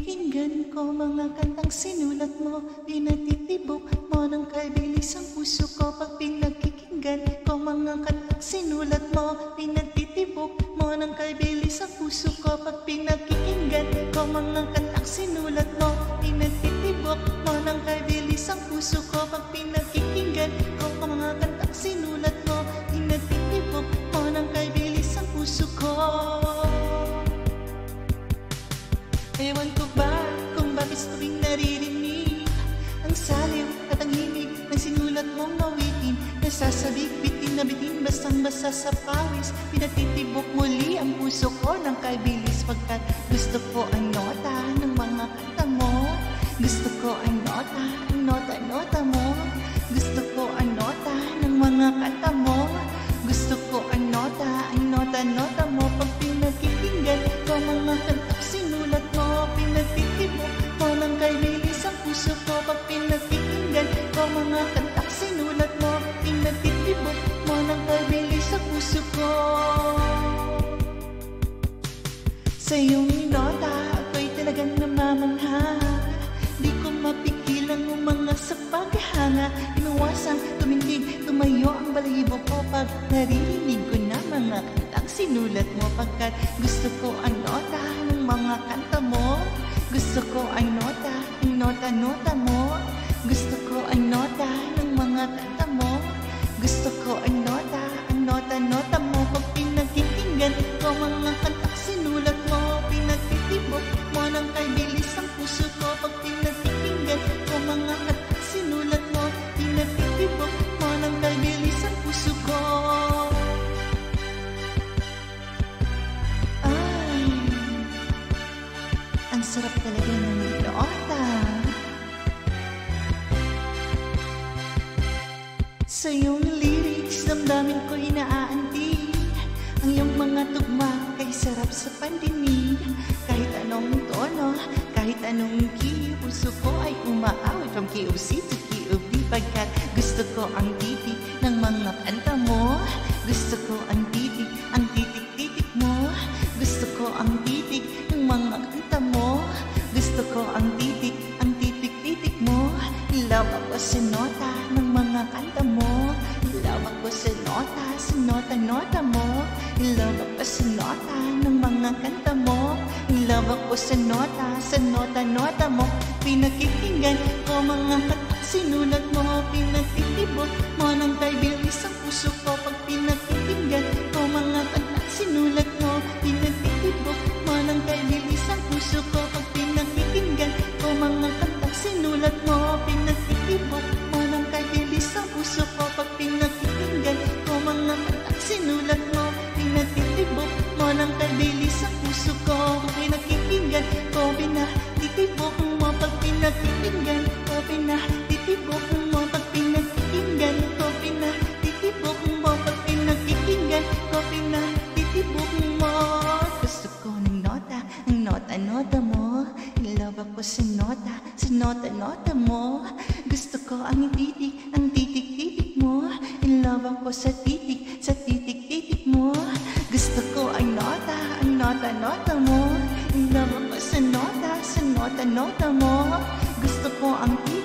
Pinakikinggan ko mga kantang sinulat mo, pinatitibok mo ng kabilis ang puso ko. Pag pinakikinggan ko mga kantang sinulat mo, pinatitibok mo ng kabilis ang puso ko. Pag pinakikinggan ko mga kantang sinulat mo, pinatitibok mo ng kabilis ang puso ko. Pag pinakikinggan ko mga kantang sinulat mo, pinatitibok mo ng kabilis ang puso ko. Ewan ko ba kung bakit tuwing naririnig ang saliw at ang himig ng sinulat mong awitin, nasasabik, bitin na bitin, basang-basa sa pawis. Pinatitibok muli ang puso ko ng kabilis, pagkat gusto ko ang nota ng mga kanta mo. Gusto ko ang nota mo. Gusto ko ang nota ng mga kanta mo. Gusto ko ang nota mo. Pag pinakikinggan ko mga kantang sinulat mo, pinatitibok mo ng kabilis ang puso ko. Pag pinakikinggan ko mga kantang sinulat mo, pinatitibok mo ng kabilis ang puso ko. Sa iyong nota ako'y talagang namamangha, di ko mapigilan umanga sa paghanga. Inuwasang tumindig, tumayo ang balahibo ko pag naririnig ko na mga kantang sinulat mo, pagkat gusto ko ang nota ng mga kanta mo. Gusto ko ang nota mo. Gusto ko ang nota ng mga kanta mo. Gusto ko ang nota mo. Pag pinakikinggan ko mga kantang sinulat mo, pinatitibok mo ng kabilis ang puso ko. Pag pinakikinggan ko mga kantang sinulat mo, pinatitibok mo ng kabilis ang puso ko. Ay, ang sarap talaga ng nota. Sa iyong lyrics, damdamin ko inaaantig. Ang iyong mga tugma kay sarap sa pandinig. Kahit anong tono, kahit anong key, puso ko ay umaawit from key of C to key of D, pagkat gusto ko ang titik ng mga kanta mo. Gusto ko ang titik mo. Gusto ko ang titik ng mga kanta mo. Gusto ko ang titik mo. Love ako sa nota ng mga kanta mo. Love ako sa nota mo. Love ako sa nota ng mga kanta mo. Love ako sa nota mo. Pinakikinggan ko mga kantang sinulat mo, pinatitibok mo ng kabilis ang puso ko. Pag pinakikinggan ko mga kantang sinulat mo, pinatitibok mo ng kabilis ang puso ko. Pag pinakikinggan ko mga kantang sinulat mo, pinatitibok mo ng kabilis ang puso ko. Pag pinakikinggan ko mga kantang sinulat mo, pinatitibok mo ng kabilis ang puso ko. Pag pinakikinggan ko, pinatitibok mo. Pag pinakikinggan ko, pinatitibok mo. Pag pinakikinggan ko, pinatitibok mo. Pag pinakikinggan ko, pinatitibok mo. Gusto ko ng nota mo. Love ako sa nota mo. Gusto ko ang titik mo. In love ako sa titik mo. Gusto ko ang nota mo. In love ako sa nota mo. Gusto ko ang